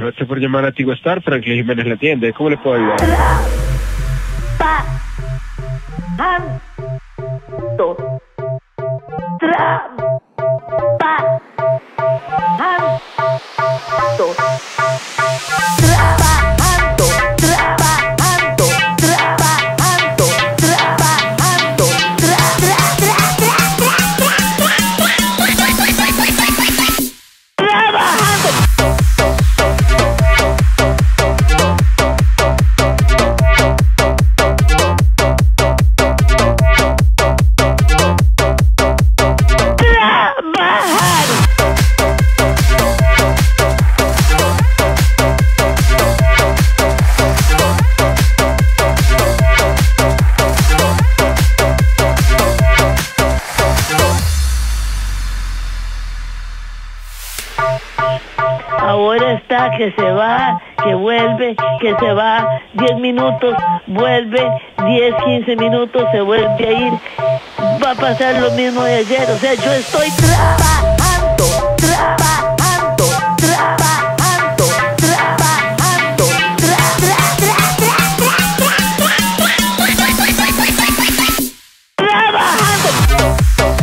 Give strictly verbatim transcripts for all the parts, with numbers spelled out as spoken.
Gracias por llamar a Tigo Star, Franklin Jiménez la atiende. ¿Cómo le puedo ayudar? Trabajando. Trabajando. Trabajando. Trabajando. Trabajando. Trabajando. Trabajando. Ahora está que se va, que vuelve, que se va, diez minutos, vuelve, diez, quince minutos, se vuelve a ir. Va a pasar lo mismo de ayer, o sea, yo estoy trabajando, trabajando, trabajando, trabajando, trabajando.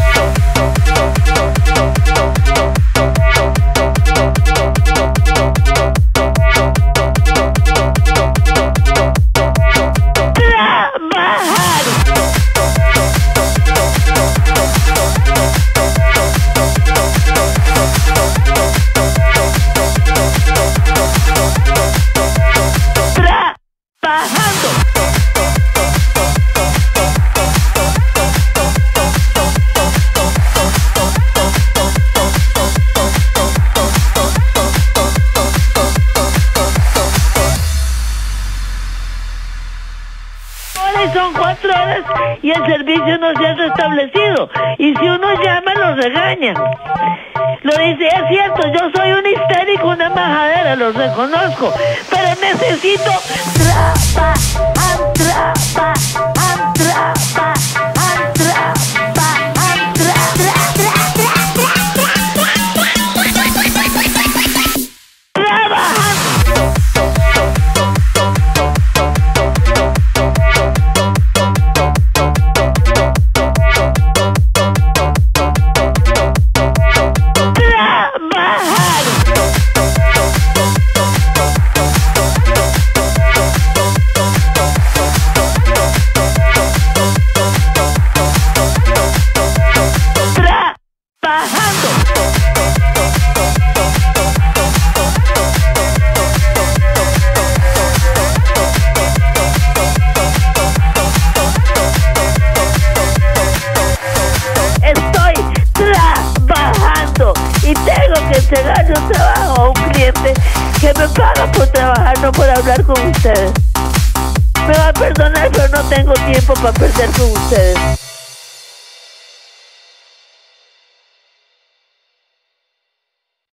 Son cuatro horas y el servicio no se ha restablecido. Y si uno llama, lo regañan. Lo dice, es cierto, yo soy un histérico, una majadera, lo reconozco. Pero necesito trabajar, trabajar, trabajar, trabajar, y tengo que entregarle un trabajo a un cliente que me paga por trabajar, no por hablar con ustedes. Me va a perdonar, pero no tengo tiempo para perder con ustedes.